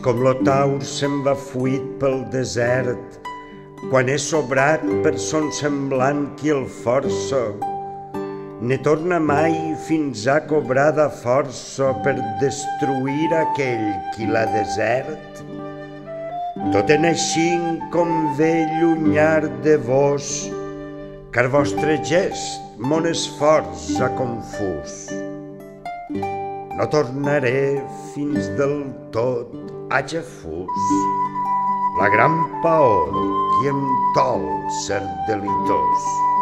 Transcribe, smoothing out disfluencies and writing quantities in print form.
com lo taur se'n va fuit pel desert, quan és sobrat per son semblant qui el força, ne torna mai fins a cobrar de força per destruir aquell qui l'ha desert. Tot en així com ve llunyar de vos, car vostre gest mon esforç ha confús. No tornaré fins del tot haja fus la gran paor qui em tol ser delitós.